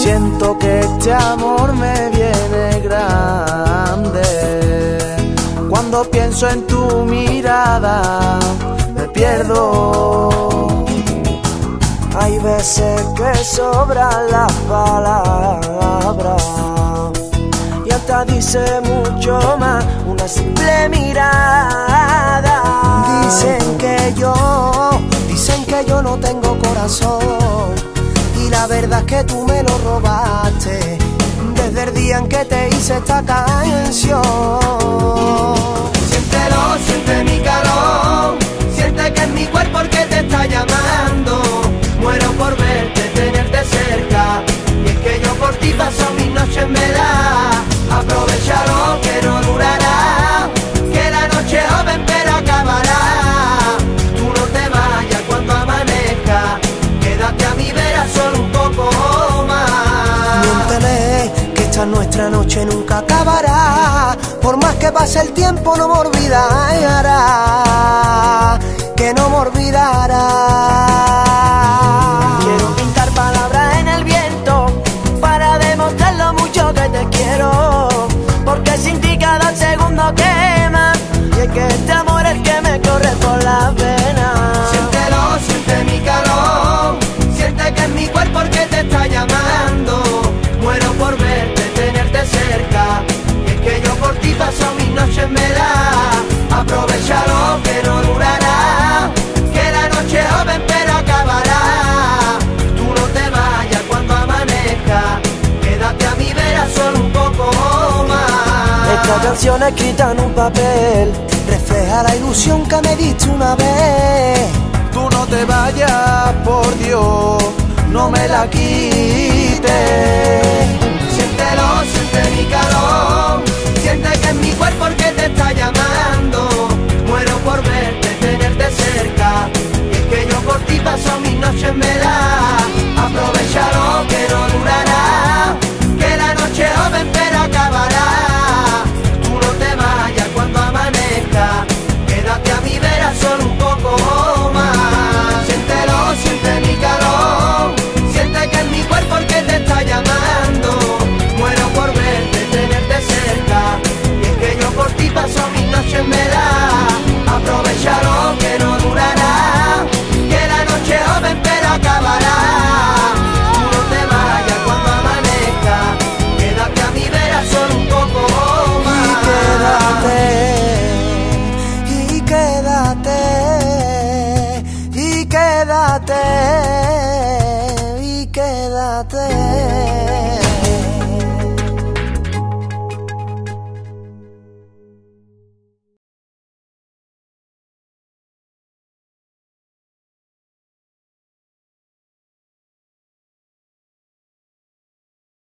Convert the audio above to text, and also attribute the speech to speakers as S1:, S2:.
S1: Siento que este amor me viene grande. Cuando pienso en tu mirada me pierdo. Hay veces que sobran las palabras y hasta dice mucho más una simple mirada. Dicen que yo no tengo corazón, y la verdad es que tú me lo robaste desde el día en que te hice esta canción.
S2: Siéntelo, siente mi calor, siente que es mi cuerpo el que te está llamando. Muero por verte, tenerte cerca, y es que yo por ti paso mis noches me da. Aprovechalo que no durará, que la noche joven pero acabará. Tú no te vayas cuando amanezca, quédate a mi vera solo un poco más.
S1: Miéntele que esta nuestra noche nunca acabará, por más que pase el tiempo no me olvidará, que no me olvidará. Quiero pintar palabras en el viento para demostrar lo mucho que te quiero, porque sin ti cada segundo quema, y es que este amor es el que me corre por las venas.
S2: Siéntelo, siente mi calor, siente que es mi cuerpo el que te está llamando. Muero por verte, tenerte cerca, y es que yo por ti paso mis noches me da. Aprovechalo que no durará, que la noche joven pero acabará. Tú no te vayas cuando amanezca, quédate a mi vera solo un poco más.
S1: Esta canción escrita en un papel refleja la ilusión que me diste una vez. Tú no te vayas, por Dios, no me la quites.
S2: Siéntelo, siente mi calor, siente que es mi cuerpo el que te está llamando. Muero por verte, tenerte cerca, y es que yo por ti paso mis noches me da. Aprovechalo que no durará, que la noche joven pero acabará. Tú no te vayas cuando amanezca, quédate a mi vera solo un poco más. Siéntelo, siente mi calor, siente que es mi cuerpo el que te está llamando. Muero por verte, tenerte cerca, y es que yo por ti paso mis noches me da. Aprovechalo que no durará, que la noche joven pero acabará. Tú no te vayas cuando amanezca, quédate a mi vera solo un poco más.
S1: Y quédate, y quédate, y quédate, y quédate.